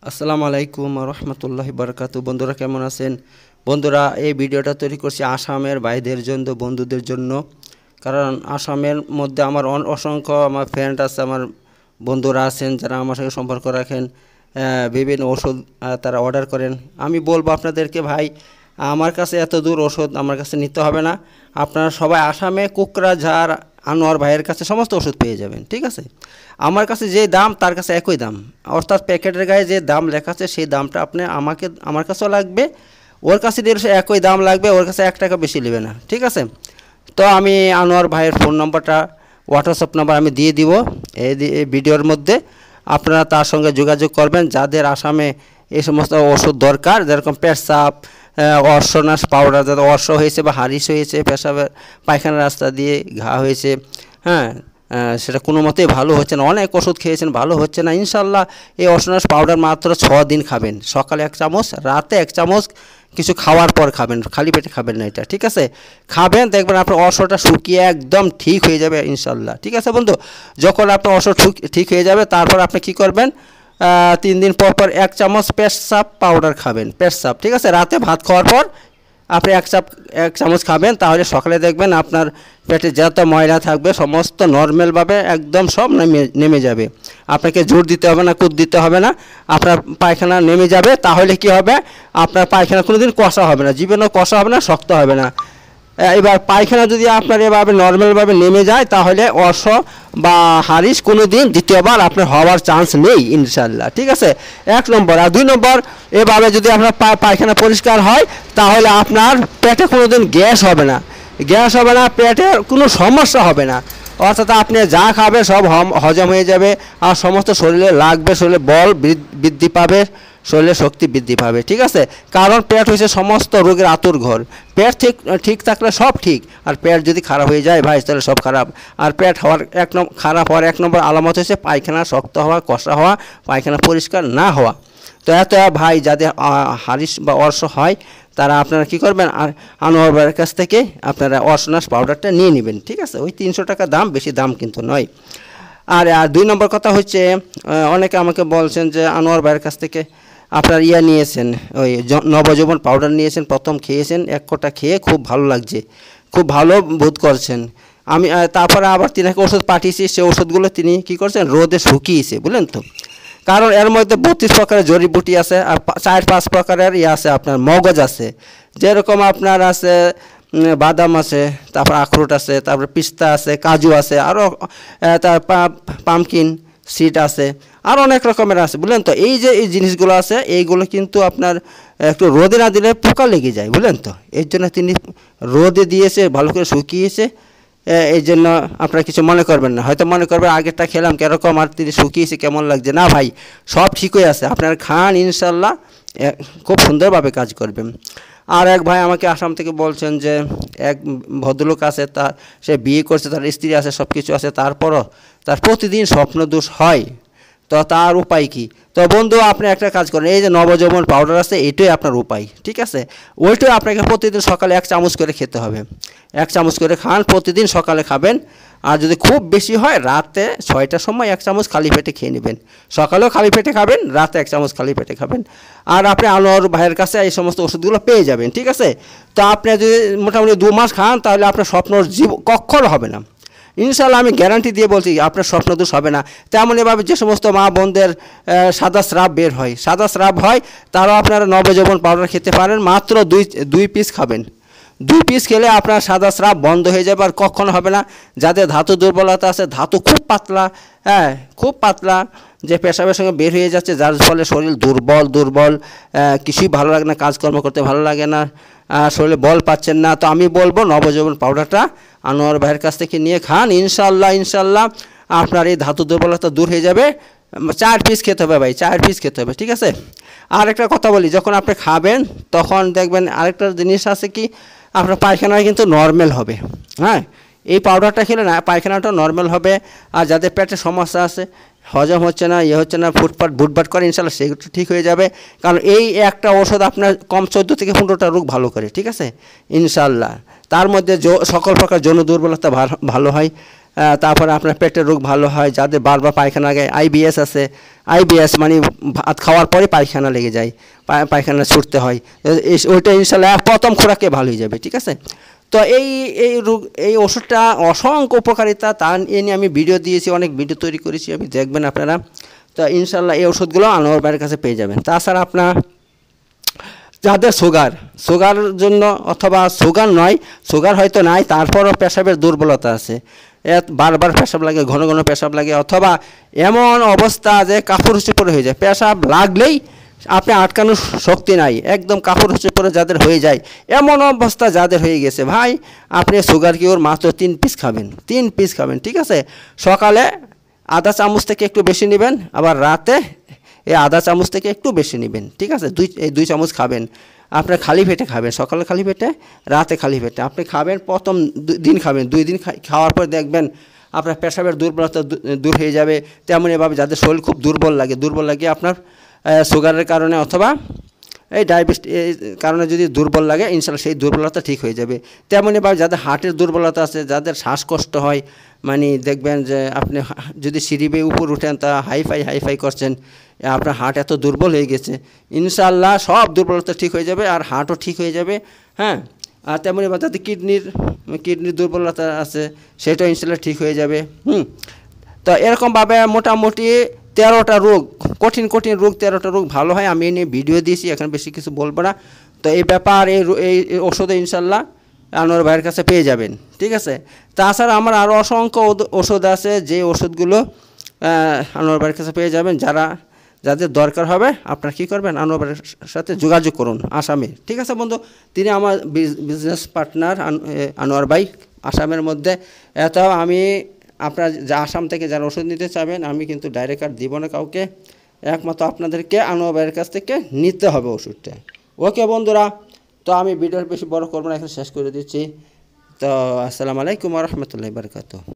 আসসালামু আলাইকুম রহমতুল্লাহি বারাকাতু। বন্ধুরা কেমন আছেন? বন্ধুরা, এই ভিডিওটা তৈরি করছি আসামের ভাইদের জন্য, বন্ধুদের জন্য। কারণ আসামের মধ্যে আমার অসংখ্য আমার ফ্রেন্ড আছে, আমার বন্ধুরা আছেন যারা আমার সঙ্গে সম্পর্ক রাখেন, বিভিন্ন ওষুধ তারা অর্ডার করেন। আমি বলবো আপনাদেরকে, ভাই আমার কাছে এত দূর ওষুধ আমার কাছে নিতে হবে না। আপনারা সবাই আসামে কোকরাঝাড় আনোয়ার ভাইয়ের কাছে সমস্ত ওষুধ পেয়ে যাবেন, ঠিক আছে? আমার কাছে যে দাম তার কাছে একই দাম, অর্থাৎ প্যাকেটের গায়ে যে দাম লেখা আছে সেই দামটা আপনি আমার কাছেও লাগবে, ওর কাছে দিলে একই দাম লাগবে, ওর কাছে 1 টাকা বেশি নেবে না, ঠিক আছে? তো আমি আনোয়ার ভাইয়ের ফোন নম্বরটা, হোয়াটসঅ্যাপ নাম্বার আমি দিয়ে দিব এই ভিডিওর মধ্যে। আপনারা তার সঙ্গে যোগাযোগ করবেন যাদের আসামে এই সমস্ত ওষুধ দরকার, যেরকম পেটসাপ, অর্শনাশ পাউডার, যাদের অর্শ হয়েছে বা হারিস হয়েছে, পেশাবের পায়খানার রাস্তা দিয়ে ঘা হয়েছে, হ্যাঁ, সেটা কোনো মতেই ভালো হচ্ছে না, অনেক ওষুধ খেয়েছেন ভালো হচ্ছে না, ইনশাল্লাহ এই অর্শনাশ পাউডার মাত্র 6 দিন খাবেন। সকালে 1 চামচ, রাতে 1 চামচ, কিছু খাওয়ার পর খাবেন, খালি পেটে খাবেন না এটা, ঠিক আছে? খাবেন, দেখবেন আপনার অর্শটা শুকিয়ে একদম ঠিক হয়ে যাবে ইনশাল্লাহ, ঠিক আছে বন্ধু? যখন আপনার অর্শ ঠিক হয়ে যাবে, তারপর আপনি কি করবেন, 3 দিন পর 1 চামচ পেটসাপ পাউডার খাবেন, পেটসাপ, ঠিক আছে? রাতে ভাত খাওয়ার পর আপনি 1 চামচ খাবেন, তাহলে সকালে দেখবেন আপনার পেটে যত ময়লা থাকবে সমস্ত নর্মালভাবে একদম সব নেমে যাবে। আপনাকে জোর দিতে হবে না, কুদ দিতে হবে না, আপনার পায়খানা নেমে যাবে। তাহলে কি হবে, আপনার পায়খানা কোনোদিন কষা হবে না, জীবনেও কষা হবে না, শক্ত হবে না। এবার পায়খানা যদি আপনার এভাবে নর্মালভাবে নেমে যায়, তাহলে অর্শ বা হারিস কোনো দিন দ্বিতীয়বার আপনার হওয়ার চান্স নেই ইনশাল্লাহ, ঠিক আছে? 1 নম্বর। আর 2 নম্বর, এভাবে যদি আপনার পায়খানা পরিষ্কার হয়, তাহলে আপনার পেটে কোনো দিন গ্যাস হবে না, পেটে কোনো সমস্যা হবে না। অর্থাৎ আপনি যা খাবে সব হজম হয়ে যাবে, আর সমস্ত শরীরে লাগবে, শরীরে বল বৃদ্ধি পাবে, শরীরে শক্তি বৃদ্ধি পাবে, ঠিক আছে? কারণ পেট হচ্ছে সমস্ত রোগের আতুর ঘর। পেট ঠিক থাকলে সব ঠিক, আর পেট যদি খারাপ হয়ে যায় ভাই, তাহলে সব খারাপ। আর পেট হওয়ার খারাপ হওয়ার 1 নম্বর আলামত হচ্ছে পায়খানা শক্ত হওয়া, কষা হওয়া, পায়খানা পরিষ্কার না হওয়া। তো ভাই যাদের হারিস বা অর্শ হয়, তারা আপনারা কী করবেন, আর আনোয়ার ভাইয়ের কাছ থেকে আপনারা অর্শনাশ পাউডারটা নিয়ে নেবেন, ঠিক আছে? ওই 300 টাকা দাম, বেশি দাম কিন্তু নয়। আর 2 নম্বর কথা হচ্ছে, অনেকে আমাকে বলছেন যে আনোয়ার ভাইয়ের কাছ থেকে আপনার নিয়েছেন, ওই নবযৌবন পাউডার নিয়েছেন, প্রথম খেয়েছেন, 1 কোটা খেয়ে খুব ভালো লাগছে, খুব ভালো বোধ করছেন। আমি তারপরে আবার তিনাকে ওষুধ পাঠিয়েছি, সে ওষুধগুলো তিনি কী করছেন, রোদে শুকিয়েছে, বুঝলেন তো? কারণ এর মধ্যে 32 প্রকারের জড়িবুটি আছে, আর 4-5 প্রকারের আছে, আপনার মগজ আছে, যেরকম আপনার আছে বাদাম আছে, তারপর আখরোট আছে, তারপর পিস্তা আছে, কাজু আছে, আরও তার পামকিন সিড আছে, আর অনেক রকমের আছে, বুঝলেন তো? এই যে এই জিনিসগুলো আছে, এইগুলো কিন্তু আপনার একটু রোদে না দিলে পোকা লেগে যায়, বুঝলেন তো? এর জন্য তিনি রোদে দিয়েছে, ভালো করে শুকিয়েছে। এই জন্য আপনারা কিছু মনে করবেন না, হয়তো মনে করবেন আগেরটা খেলাম কীরকম, আর তিনি শুকিয়েছে কেমন লাগছে। না ভাই, সব ঠিক হয়ে আছে, আপনার খান, ইনশাল্লাহ খুব সুন্দরভাবে কাজ করবেন। আর এক ভাই আমাকে আসাম থেকে বলছেন যে এক ভদ্রলোক আছে, সে বিয়ে করছে, তার স্ত্রী আছে, সব কিছু আছে, তারপরও তার প্রতিদিন স্বপ্নদোষ হয়, তো তার উপায় কি? তো বন্ধু, আপনি একটা কাজ করেন, এই যে নবযৌবন পাউডার আছে, এইটাই আপনার উপায়, ঠিক আছে? ওইটাই আপনাকে প্রতিদিন সকালে 1 চামচ করে খেতে হবে, 1 চামচ করে খান, প্রতিদিন সকালে খাবেন। আর যদি খুব বেশি হয়, রাতে 6টার সময় 1 চামচ খালি পেটে খেয়ে নেবেন, সকালেও খালি পেটে খাবেন, রাতে 1 চামচ খালি পেটে খাবেন। আর আপনি আনোয়ার ভাইয়ের কাছে এই সমস্ত ওষুধগুলো পেয়ে যাবেন, ঠিক আছে? তো আপনি যদি মোটামুটি 2 মাস খান, তাহলে আপনার স্বপ্নর কখনো হবে না ইনশাল্লাহ, আমি গ্যারান্টি দিয়ে বলছি, আপনার স্বপ্নদোষ হবে না। তেমনইভাবে যে সমস্ত মা বোনদের সাদা স্রাব বের হয়, সাদা স্রাব হয়, তারাও আপনারা নবযৌবন পাউডার খেতে পারেন, মাত্র 2 পিস খাবেন, 2 পিস খেলে আপনার সাদা স্রাব বন্ধ হয়ে যাবে, আর কখনো হবে না। যাদের ধাতু দুর্বলতা আছে, ধাতু খুব পাতলা, হ্যাঁ খুব পাতলা, যে পেশাবের সঙ্গে বের হয়ে যাচ্ছে, যার ফলে শরীর দুর্বল, কিছুই ভালো লাগে না, কাজকর্ম করতে ভালো লাগে না, শরীরে বল পাচ্ছেন না, তো আমি বলবো নবযৌবন পাউডারটা আনোয়ার ভাইয়ের কাছ থেকে নিয়ে খান, ইনশাল্লাহ আপনার এই ধাতু দুর্বলতা দূর হয়ে যাবে। 4 পিস খেতে হবে ভাই, 4 পিস খেতে হবে, ঠিক আছে? আর একটা কথা বলি, যখন আপনি খাবেন তখন দেখবেন আরেকটা জিনিস আছে কি, আপনার পায়খানা কিন্তু নর্মাল হবে, হ্যাঁ, এই পাউডারটা খেলে না পায়খানাটা নর্মাল হবে। আর যাদের পেটে সমস্যা আছে, হজম হচ্ছে না, হচ্ছে না, ভুটভাট করে, ইনশাল্লাহ সেগুলো ঠিক হয়ে যাবে। কারণ এই একটা ওষুধ আপনার কম 14 থেকে 15টা রোগ ভালো করে, ঠিক আছে ইনশাল্লাহ। তার মধ্যে সকল প্রকার যৌন দুর্বলতা ভালো হয়, তারপরে আপনার পেটের রোগ ভালো হয়, যাদের বারবার পায়খানা লাগে, আইবিএস আছে, আইবিএস মানে ভাত খাওয়ার পরে পায়খানা লেগে যায়, পায়খানা ছুটতে হয়, ওইটা ইনশাল্লাহ প্রথম খোরাকে ভালো হয়ে যাবে। ঠিক আছে, তো এই রোগ, এই ওষুধটা অসংখ্য উপকারিতা, তা নিয়ে আমি ভিডিও দিয়েছি, অনেক ভিডিও তৈরি করেছি, আমি দেখবেন আপনারা। তো ইনশাল্লাহ এই ওষুধগুলো আনোয়ার ভাইয়ের কাছে পেয়ে যাবেন। তাছাড়া আপনার যাদের সুগার জন্য, অথবা সুগার নয়, সুগার হয়তো নাই, তারপরও পেশাবের দুর্বলতা আছে, বারবার পেশাব লাগে, ঘন ঘন পেশাব লাগে, অথবা এমন অবস্থা যে কাপড় হুঁচে পরে হয়ে যায়, পেশাব লাগলেই আপনি আটকানোর শক্তি নাই, একদম কাপড় হুঁচে পরে যাদের হয়ে যায়, এমন অবস্থা যাদের হয়ে গেছে, ভাই আপনি সুগার কিওর মাত্র 3 পিস খাবেন, 3 পিস খাবেন। ঠিক আছে, সকালে আধা চামচ থেকে একটু বেশি নেবেন, আবার রাতে এই আধা চামচ থেকে একটু বেশি নেবেন। ঠিক আছে, 2 চামচ খাবেন, আপনার খালি পেটে খাবেন, সকালে খালি পেটে, রাতে খালি পেটে আপনি খাবেন। প্রথম দিন খাবেন, 2 দিন খাওয়ার পর দেখবেন আপনার পেশাবের দুর্বলতা দূর হয়ে যাবে। তেমন এভাবে যাদের শরীর খুব দুর্বল লাগে আপনার সুগারের কারণে অথবা এই ডায়াবেটিস কারণে যদি দুর্বল লাগে, ইনশাল্লাহ সেই দুর্বলতা ঠিক হয়ে যাবে। তেমনইভাবে যাদের হার্টের দুর্বলতা আছে, যাদের শ্বাসকষ্ট হয়, মানে দেখবেন যে আপনি যদি সিঁড়ি বেয়ে উপর উঠেন তা হাইফাই করছেন, আপনার হার্ট এত দুর্বল হয়ে গেছে, ইনশাল্লাহ সব দুর্বলতা ঠিক হয়ে যাবে, আর হার্টও ঠিক হয়ে যাবে। হ্যাঁ, আর তেমনইভাবে যাদের কিডনির দুর্বলতা আছে, সেটাও ইনশাল্লাহ ঠিক হয়ে যাবে। তো এরকমভাবে মোটামুটি 13টা রোগ, কঠিন রোগ, 13টা রোগ ভালো হয়। আমি নিয়ে ভিডিও দিয়েছি, এখন বেশি কিছু বলবো না। তো এই ব্যাপার, এই ওষুধে ইনশাল্লাহ আনোয়ার ভাইয়ের কাছে পেয়ে যাবেন। ঠিক আছে, তাছাড়া আমার আরও অসংখ্য ওষুধ আছে, যে ওষুধগুলো আনোয়ার ভাইয়ের কাছে পেয়ে যাবেন। যাদের দরকার হবে আপনারা কী করবেন, আনোয়ার ভাইয়ের সাথে যোগাযোগ করুন, আসামে। ঠিক আছে বন্ধু, তিনি আমার বিজনেস পার্টনার আনোয়ার ভাই, আসামের মধ্যে। আমি আপনারা আসাম থেকে যারা ওষুধ নিতে চাবেন, আমি কিন্তু ডাইরেক্ট আর দিব না কাউকে, একমাত্র আপনাদেরকে আনোয়ার ভাইয়ের কাছ থেকে নিতে হবে ওষুধটা। ওকে বন্ধুরা, তো আমি ভিডিওর বেশি বড় করবো না, এখন শেষ করে দিচ্ছি। তো আসসালামু আলাইকুম ওয়া রাহমাতুল্লাহি ওয়া বারাকাতুহু।